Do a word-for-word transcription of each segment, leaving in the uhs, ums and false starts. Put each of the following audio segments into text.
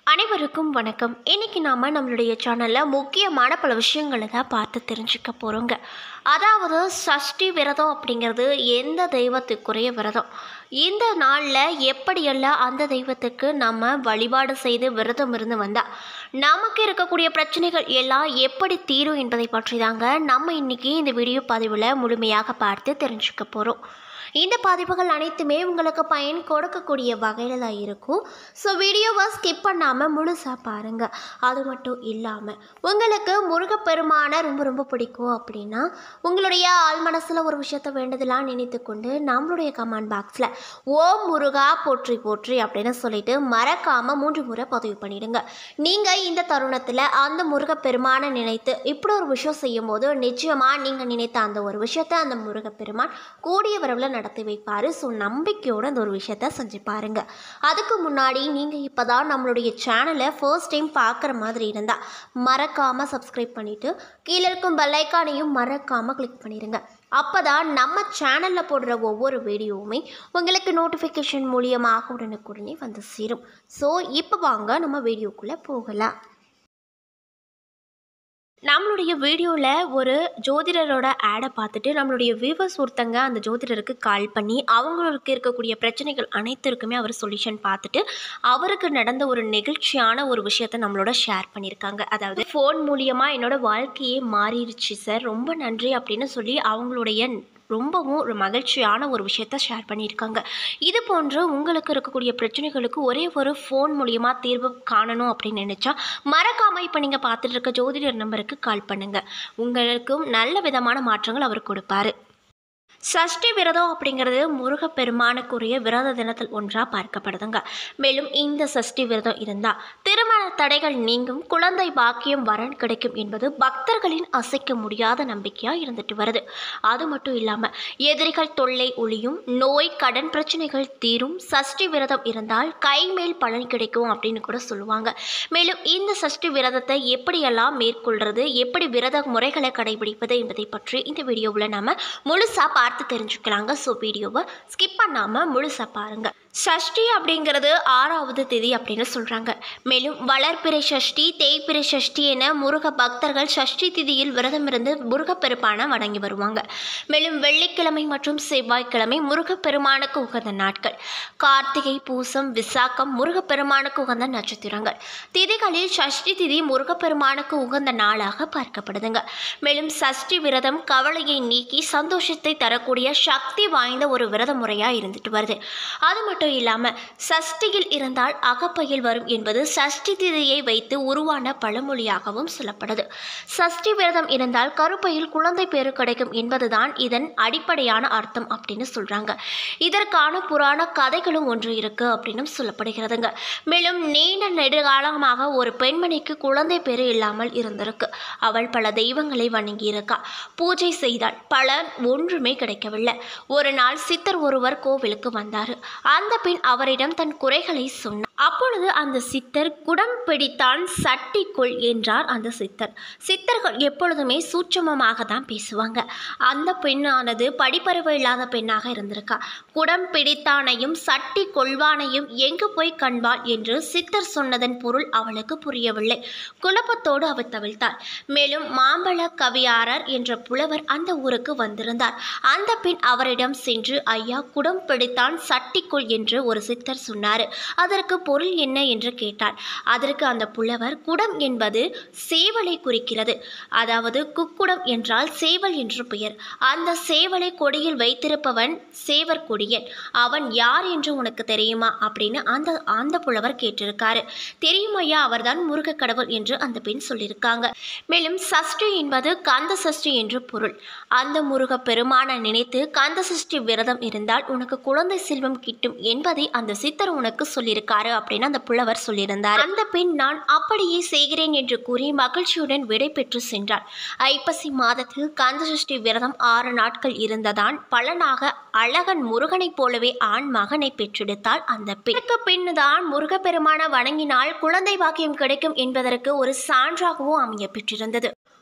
அனைவருக்கும் வணக்கம். இன்னைக்கு நாம நம்மளுடைய சேனல்ல முக்கியமான பல விஷயங்களை தான் பார்த்து தெரிஞ்சுக்க போறோங்க. அதாவது சஷ்டி விரதம் அப்படிங்கிறது எந்த தெய்வத்துக்குரிய விரதம், இந்த நாளில் எப்படியெல்லாம் அந்த தெய்வத்துக்கு நம்ம வழிபாடு செய்து விரதம் இருந்து வந்தால் நமக்கு இருக்கக்கூடிய பிரச்சனைகள் எல்லாம் எப்படி தீரும் என்பதை பற்றி தாங்க நம்ம இன்னைக்கு இந்த வீடியோ பதிவில் முழுமையாக பார்த்து தெரிஞ்சுக்க போகிறோம். இந்த பதிவுகள் அனைத்துமே உங்களுக்கு பயன் கொடுக்கக்கூடிய வகையில் தான் இருக்கும். ஸோ வீடியோவை ஸ்கிப் பண்ணாமல் முழுசாக பாருங்கள். அது மட்டும் இல்லாமல் உங்களுக்கு முருகப்பெருமானை ரொம்ப ரொம்ப பிடிக்கும் அப்படின்னா உங்களுடைய ஆள் மனசில் ஒரு விஷயத்தை வேண்டதெல்லாம் நினைத்து கொண்டு நம்மளுடைய கமெண்ட் பாக்ஸில் ஓம் முருகா போற்றி போற்றி அப்படின்னு சொல்லிட்டு மறக்காமல் மூன்று முறை பதிவு பண்ணிடுங்க. நீங்கள் இந்த தருணத்தில் அந்த முருகப்பெருமானை நினைத்து இப்படி ஒரு விஷயம் செய்யும் போது நிச்சயமாக நீங்கள் நினைத்த அந்த ஒரு விஷயத்தை அந்த முருகப்பெருமான் கூடிய விரைவில் நடத்தி வைப்பாரு. ஸோ நம்பிக்கையோடு அந்த ஒரு விஷயத்த செஞ்சு பாருங்க. அதுக்கு முன்னாடி நீங்கள் இப்போ தான் நம்மளுடைய சேனலை ஃபர்ஸ்ட் டைம் பார்க்குற மாதிரி இருந்தால் மறக்காமல் சப்ஸ்கிரைப் பண்ணிவிட்டு கீழே இருக்கும் பெல் ஐக்கானையும் மறக்காமல் கிளிக் பண்ணிடுங்க. அப்போ தான் நம்ம சேனலில் போடுற ஒவ்வொரு வீடியோவுமே உங்களுக்கு நோட்டிஃபிகேஷன் மூலியமாக உடனுக்குடனே வந்து சேரும். ஸோ இப்போ வாங்க நம்ம வீடியோக்குள்ளே போகலாம். நம்மளுடைய வீடியோவில் ஒரு ஜோதிடரோட ஆடை பார்த்துட்டு நம்மளுடைய வியூவர்ஸ் ஒருத்தங்க அந்த ஜோதிடருக்கு கால் பண்ணி அவங்களுக்கு இருக்கக்கூடிய பிரச்சனைகள் அனைத்திற்குமே அவர் சொல்யூஷன் பார்த்துட்டு அவருக்கு நடந்த ஒரு நெகிழ்ச்சியான ஒரு விஷயத்தை நம்மளோட ஷேர் பண்ணியிருக்காங்க. அதாவது ஃபோன் மூலியமாக என்னோட வாழ்க்கையே மாறிடுச்சு சார், ரொம்ப நன்றி அப்படின்னு சொல்லி அவங்களுடைய ரொம்பவும் ஒரு மகிழ்ச்சியான ஒரு விஷயத்த ஷேர் பண்ணியிருக்காங்க. இது போன்று உங்களுக்கு இருக்கக்கூடிய பிரச்சனைகளுக்கு ஒரே ஒரு ஃபோன் மூலிமா தீர்வு காணணும் அப்படின்னு நினச்சா மறக்காமல் இப்போ நீங்கள் பார்த்துட்டு இருக்க ஜோதிடர் நம்பருக்கு கால் பண்ணுங்கள். உங்களுக்கும் நல்ல விதமான மாற்றங்கள் அவர் கொடுப்பாரு. சஷ்டி விரதம் அப்படிங்கிறது முருகப்பெருமானுக்குரிய விரத தினத்தில் ஒன்றாக பார்க்கப்படுதுங்க. மேலும் இந்த சஷ்டி விரதம் இருந்தால் திருமண தடைகள் நீங்கும், குழந்தை பாக்கியம் வரன் கிடைக்கும் என்பது பக்தர்களின் அசைக்க முடியாத நம்பிக்கையாக இருந்துட்டு வருது. அது மட்டும் இல்லாமல் எதிரிகள் தொல்லை ஒழியும், நோய் கடன் பிரச்சனைகள் தீரும், சஷ்டி விரதம் இருந்தால் கைமேல் பலன் கிடைக்கும் அப்படின்னு கூட சொல்லுவாங்க. மேலும் இந்த சஷ்டி விரதத்தை எப்படியெல்லாம் மேற்கொள்வது, எப்படி விரத முறைகளை கடைபிடிப்பது என்பதை பற்றி இந்த வீடியோவில் நம்ம முழுசாக பார்த்து தெரிஞ்சுக்கலாங்க. ஸோ வீடியோவை ஸ்கிப் பண்ணாமல் முழுசாக பாருங்கள். சஷ்டி அப்படிங்கிறது ஆறாவது திதி அப்படின்னு சொல்கிறாங்க. மேலும் வளர்பிறை சஷ்டி, தேய்பிறை சஷ்டி என முருக பக்தர்கள் சஷ்டி திதியில் விரதம் இருந்து முருகப்பெருமானை வணங்கி வருவாங்க. மேலும் வெள்ளிக்கிழமை மற்றும் செவ்வாய்க்கிழமை முருகப்பெருமானுக்கு உகந்த நாட்கள். கார்த்திகை, பூசம், விசாகம் முருகப்பெருமானுக்கு உகந்த நட்சத்திரங்கள். திதிகளில் சஷ்டி திதி முருகப்பெருமானுக்கு உகந்த நாளாக பார்க்கப்படுதுங்க. மேலும் சஷ்டி விரதம் கவலையை நீக்கி சந்தோஷத்தை தரக்கூடிய சக்தி வாய்ந்த ஒரு விரத முறையாக இருந்துட்டு வருது. அது மட்டும் இல்லாமல் சஷ்டியில் இருந்தால் அகப்பையில் வரும் என்பது சஷ்டி திதியை வைத்து உருவான பழமொழியாகவும் சொல்லப்படுது. சஷ்டி விரதம் இருந்தால் கருப்பையில் குழந்தை பேரு கிடைக்கும் என்பதுதான் இதன் அடிப்படையான அர்த்தம் அப்படின்னு சொல்றாங்க. இதற்கான புராண கதைகளும் ஒன்று இருக்கு அப்படின்னு சொல்லப்படுகிறதுங்க. மேலும் நீண்ட நெடுகாலமாக ஒரு பெண்மணிக்கு குழந்தை பேரு இல்லாமல் இருந்திருக்கு. அவள் பல தெய்வங்களை வணங்கி இருக்கா, பூஜை செய்தாள், பலன் ஒன்றுமே கிடைக்கவில்லை. ஒரு நாள் சித்தர் ஒருவர் கோவிலுக்கு வந்தார். அந்த பின் அவரிடம் தன் குறைகளை சொன்னார். அப்பொழுது அந்த சித்தர் குடம் பிடித்தான் சட்டிக்குள் என்றார். அந்த சித்தர் சித்தர்கள் எப்பொழுதுமே சூட்சமமாக தான் பேசுவாங்க. அந்த பெண்ணானது படிப்பறிவு இல்லாத பெண்ணாக இருந்திருக்கா. குடம் பிடித்தானையும் சட்டி கொள்வானையும் எங்கு போய் கண்பாள் என்று சித்தர் சொன்னதன் பொருள் அவளுக்கு புரியவில்லை. குழப்பத்தோடு அவள் தவிழ்த்தாள். மேலும் மாம்பழ கவியாரர் என்ற புலவர் அந்த ஊருக்கு வந்திருந்தார். அந்த பின் அவரிடம் சென்று ஐயா, குடம் பிடித்தான் சட்டிக்குள் என்று ஒரு சித்தர் சொன்னார், அதற்கு பொருள் என்ன என்று கேட்டார். அதற்கு அந்த புலவர், குடம் என்பது சேவலை குறிக்கிறது. அதாவது குக்குடம் என்றால் சேவல் என்று பெயர். அந்த சேவலை கொடியில் வைத்திருப்பவன் சேவர் கொடியன். அவன் யார் என்று உனக்கு தெரியுமா அப்படின்னு அந்த அந்த புலவர் கேட்டிருக்காரு. தெரியுமையா, அவர்தான் முருக கடவுள் என்று அந்த பெண் சொல்லியிருக்காங்க. மேலும் சஷ்டி என்பது கந்த சஷ்டி என்று பொருள். அந்த முருக பெருமானை நினைத்து கந்த சஷ்டி விரதம் இருந்தால் உனக்கு குழந்தை செல்வம் கிட்டும் என்பதை அந்த சித்தர் உனக்கு சொல்லியிருக்காரு அப்படின்னு அந்த புலவர் சொல்லியிருந்தார். அந்த பெண் நான் அப்படியே செய்கிறேன் என்று கூறி மகிழ்ச்சியுடன் விடை பெற்று சென்றார். ஐப்பசி மாதத்தில் கந்தசஷ்டி விரதம் ஆறு நாட்கள் இருந்ததான் பலனாக அழகன் முருகனைப் போலவே ஆண் மகனை பெற்றெடுத்தாள் அந்த பெண். பெண்ணுதான் முருகப்பெருமான வணங்கினால் குழந்தை பாக்கியம் கிடைக்கும் என்பதற்கு ஒரு சான்றாகவும் அமைய பெற்றிருந்தது.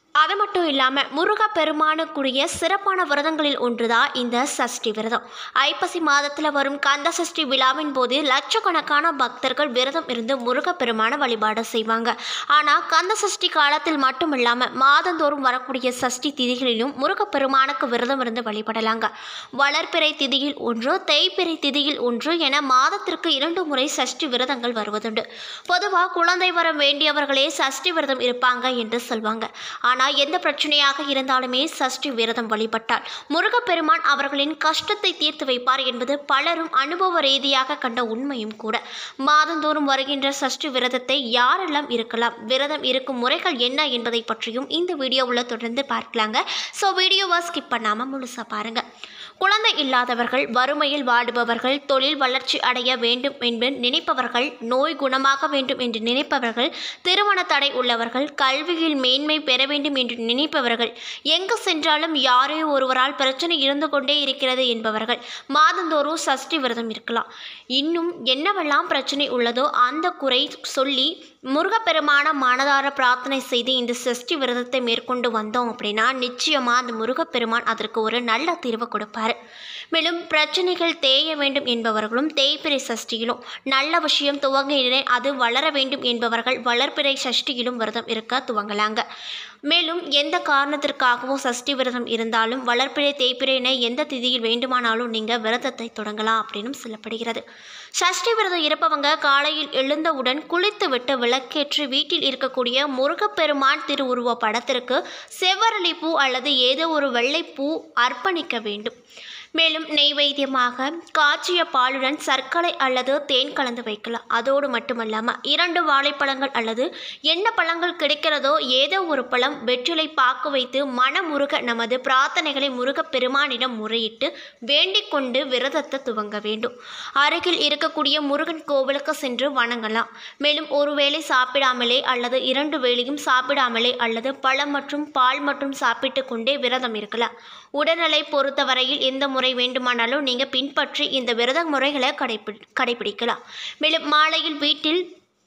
அது மட்டும் இல்லாமல் முருகப்பெருமானுக்குரிய சிறப்பான விரதங்களில் ஒன்றுதான் இந்த சஷ்டி விரதம். ஐப்பசி மாதத்தில் வரும் கந்த சஷ்டி விழாவின் போது லட்சக்கணக்கான பக்தர்கள் விரதம் இருந்து முருகப்பெருமான வழிபாடு செய்வாங்க. ஆனால் கந்த சஷ்டி காலத்தில் மட்டும் இல்லாமல் மாதந்தோறும் வரக்கூடிய சஷ்டி திதிகளிலும் முருகப்பெருமானுக்கு விரதம் இருந்து வழிபடலாங்க. வளர்பிறை திதியில் ஒன்று, தேய்பிறை திதியில் ஒன்று என மாதத்திற்கு இரண்டு முறை சஷ்டி விரதங்கள் வருவதுண்டு. பொதுவாக குழந்தை வரம் வேண்டியவர்களே சஷ்டி விரதம் இருப்பாங்க என்று சொல்வாங்க. ஆனால் எந்த பிரச்சனையாக இருந்தாலுமே சஷ்டி விரதம் வழிபட்டால் முருகப்பெருமான் அவர்களின் கஷ்டத்தை தீர்த்து வைப்பார் என்பது பலரும் அனுபவ ரீதியாக கண்ட உண்மையும் கூட. மாதந்தோறும் வருகின்ற சஷ்டி விரதத்தை யாரெல்லாம் இருக்கலாம், விரதம் இருக்கும் முறைகள் என்ன என்பதை பற்றியும் இந்த வீடியோவில் தொடர்ந்து பார்க்கலாங்க. ஸோ வீடியோவை ஸ்கிப் பண்ணாமல் முழுசாக பாருங்கள். குழந்தை இல்லாதவர்கள், வறுமையில் வாடுபவர்கள், தொழில் வளர்ச்சி அடைய வேண்டும் என்று நினைப்பவர்கள், நோய் குணமாக வேண்டும் என்று நினைப்பவர்கள், திருமண தடை உள்ளவர்கள், கல்வியில் மேன்மை பெற வேண்டும் என்று நினைப்பவர்கள், எங்கு சென்றாலும் யாரோ ஒருவரால் பிரச்சனை இருந்து கொண்டே இருக்கிறது என்பவர்கள் மாதந்தோறும் சஷ்டி விரதம் இருக்கலாம். இன்னும் என்னவெல்லாம் பிரச்சனை உள்ளதோ அந்த குறை சொல்லி முருகப்பெருமான மனதார பிரார்த்தனை செய்து இந்த சஷ்டி விரதத்தை மேற்கொண்டு வந்தோம் அப்படின்னா நிச்சயமாக அந்த முருகப்பெருமான் அதற்கு ஒரு நல்ல தீர்வு கொடுப்பார். மேலும் பிரச்சனைகள் தேய வேண்டும் என்பவர்களும் தேய்பிறை சஷ்டியிலும், நல்ல விஷயம் துவங்கினேன் அது வளர வேண்டும் என்பவர்கள் வளர்பிறை சஷ்டியிலும் விரதம் இருக்க துவங்கலாங்க. மேலும் எந்த காரணத்திற்காகவும் சஷ்டி விரதம் இருந்தாலும் வளர்பிறை தேய்பிறையினை எந்த திதியில் வேண்டுமானாலும் நீங்கள் விரதத்தை தொடங்கலாம் அப்படின்னு சொல்லப்படுகிறது. சஷ்டி விரதம் இருப்பவங்க காலையில் எழுந்தவுடன் குளித்துவிட்டு விளக்கேற்றி வீட்டில் இருக்கக்கூடிய முருகப்பெருமான் திருவுருவ படத்திற்கு செவ்வரளி பூ அல்லது ஏதோ ஒரு வெள்ளைப்பூ அர்ப்பணிக்க வேண்டும். மேலும் நெய்வேத்தியமாக காய்ச்சிய பாலுடன் சர்க்கரை அல்லது தேன் கலந்து வைக்கலாம். அதோடு மட்டுமல்லாமல் இரண்டு வாழைப்பழங்கள் அல்லது என்ன பழங்கள் கிடைக்கிறதோ ஏதோ ஒரு பழம் வெற்றிலை பாக்கு வைத்து மனமுருக நமது பிரார்த்தனைகளை முருகப்பெருமானிடம் முறையிட்டு வேண்டிக் கொண்டு விரதத்தை துவங்க வேண்டும். அருகில் இருக்கக்கூடிய முருகன் கோவிலுக்கு சென்று வணங்கலாம். மேலும் ஒரு வேளை சாப்பிடாமலே அல்லது இரண்டு வேளையும் சாப்பிடாமலே அல்லது பழம் மற்றும் பால் மற்றும் சாப்பிட்டு கொண்டே விரதம் இருக்கலாம். உடல்நிலை பொறுத்தவரையில் எந்த முறை வேண்டுமானாலும் நீங்கள் பின்பற்றி இந்த விரத முறைகளை கடைபி கடைபிடிக்கலாம். மேலும் மாலையில் வீட்டில்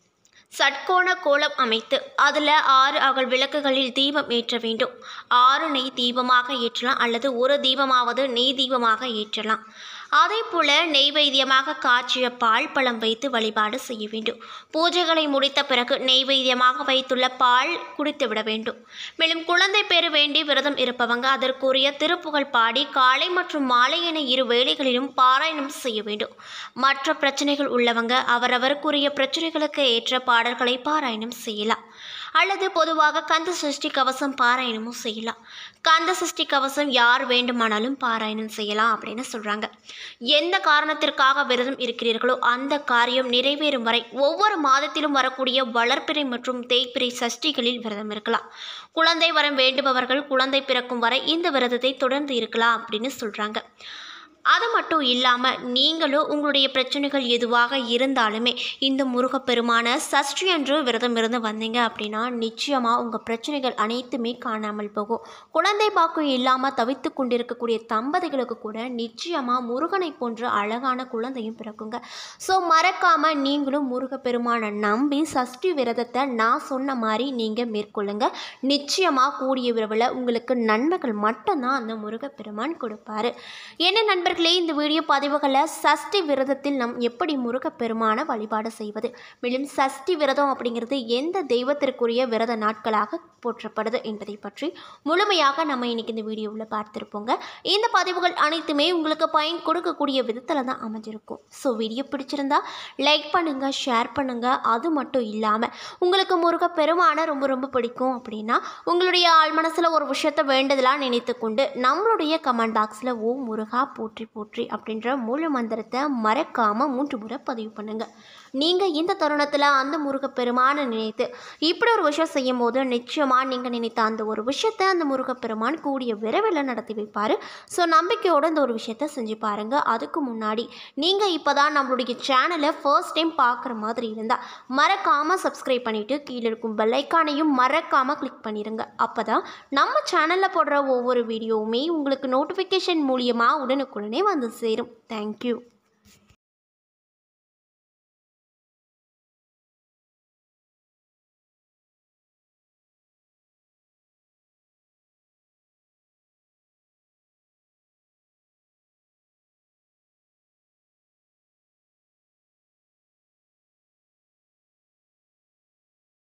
சட்கோண கோலம் அமைத்து அதில் ஆறு அகல் விளக்குகளில் தீபம் ஏற்ற வேண்டும். ஆறு நெய் தீபமாக ஏற்றலாம் அல்லது ஒரு தீபமாவது நெய் தீபமாக ஏற்றலாம். அதே போல நெய்வேத்தியமாக காய்ச்சிய பால் பழம் வைத்து வழிபாடு செய்ய வேண்டும். பூஜைகளை முடித்த பிறகு நெய்வேத்தியமாக வைத்துள்ள பால் குடித்து விட வேண்டும். மேலும் குழந்தை பெற வேண்டி விரதம் இருப்பவங்க அதற்குரிய திருப்புகழ் பாடி காலை மற்றும் மாலை என இரு வேளைகளிலும் பாராயணம் செய்ய வேண்டும். மற்ற பிரச்சனைகள் உள்ளவங்க அவரவருக்குரிய பிரச்சனைகளுக்கு ஏற்ற பாடல்களை பாராயணம் செய்யலாம். அல்லது பொதுவாக கந்த சஷ்டி கவசம் பாராயணமும் செய்யலாம். கந்த சஷ்டி கவசம் யார் வேண்டுமானாலும் பாராயணம் செய்யலாம் அப்படின்னு சொல்கிறாங்க. எந்த காரணத்திற்காக விரதம் இருக்கிறீர்களோ அந்த காரியம் நிறைவேறும் வரை ஒவ்வொரு மாதத்திலும் வரக்கூடிய வளர்பிறை மற்றும் தேய்பிறை சஷ்டிகளில் விரதம் இருக்கலாம். குழந்தை வரம் வேண்டுபவர்கள் குழந்தை பிறக்கும் வரை இந்த விரதத்தை தொடர்ந்து இருக்கலாம் அப்படின்னு சொல்கிறாங்க. அது மட்டும் இல்லாமல் நீங்களும் உங்களுடைய பிரச்சனைகள் எதுவாக இருந்தாலுமே இந்த முருகப்பெருமான சஷ்டி அன்று விரதம் இருந்து வந்தீங்க அப்படின்னா நிச்சயமாக உங்கள் பிரச்சனைகள் அனைத்துமே காணாமல் போகும். குழந்தை பாக்கம் இல்லாமல் தவித்து கொண்டிருக்கக்கூடிய தம்பதிகளுக்கு கூட நிச்சயமாக முருகனை போன்ற அழகான குழந்தையும் பிறக்குங்க. ஸோ மறக்காமல் நீங்களும் முருகப்பெருமானை நம்பி சஷ்டி விரதத்தை நான் சொன்ன மாதிரி நீங்கள் மேற்கொள்ளுங்க. நிச்சயமாக கூடிய விரைவில் உங்களுக்கு நன்மைகள் மட்டும்தான் அந்த முருகப்பெருமான் கொடுப்பாரு. என்ன நண்பர் இந்த வீடியோ பதிவுகளை சஷ்டி விரதத்தில் நம் எப்படி முருகப்பெருமான வழிபாடு செய்வது, மேலும் சஷ்டி விரதம் அப்படிங்கிறது எந்த தெய்வத்திற்குரிய விரத நாட்களாக போற்றப்படுது என்பதை பற்றி முழுமையாக நம்ம இன்னைக்கு இந்த வீடியோவில் பார்த்துருப்போங்க. இந்த பதிவுகள் அனைத்துமே உங்களுக்கு பயன் கொடுக்கக்கூடிய விதத்தில் தான் அமைஞ்சிருக்கும். ஸோ வீடியோ பிடிச்சிருந்தா லைக் பண்ணுங்கள், ஷேர் பண்ணுங்கள். அது மட்டும் இல்லாமல் உங்களுக்கு முருகப்பெருமான ரொம்ப ரொம்ப பிடிக்கும் அப்படின்னா உங்களுடைய ஆள் மனசில் ஒரு விஷயத்தை வேண்டதெல்லாம் நினைத்து கொண்டு நம்மளுடைய கமெண்ட் பாக்ஸில் ஓ முருகா போற்றி போற்றி அப்படின்ற மூல மந்திரத்தை மறக்காமல் மூன்று முறை பதிவு பண்ணுங்கள். நீங்கள் இந்த தருணத்தில் அந்த முருகப்பெருமானை நினைத்து இப்படி ஒரு விஷயம் செய்யும் போது நிச்சயமாக நீங்கள் நினைத்த அந்த ஒரு விஷயத்தை அந்த முருகப்பெருமான் கூடிய விரைவில் நடத்தி வைப்பார். ஸோ நம்பிக்கையோடு இந்த ஒரு விஷயத்தை செஞ்சு பாருங்கள். அதுக்கு முன்னாடி நீங்கள் இப்போ தான் நம்மளுடைய சேனலை ஃபர்ஸ்ட் டைம் பார்க்குற மாதிரி இருந்தால் மறக்காமல் சப்ஸ்கிரைப் பண்ணிவிட்டு கீழே இருக்கும் பெல் ஐக்கானையும் மறக்காமல் கிளிக் பண்ணிடுங்க. அப்போ தான் நம்ம சேனலில் போடுற ஒவ்வொரு வீடியோவுமே உங்களுக்கு நோட்டிஃபிகேஷன் மூலியமாக உடனுக்குடனே வந்து சேரும். தேங்க்யூ.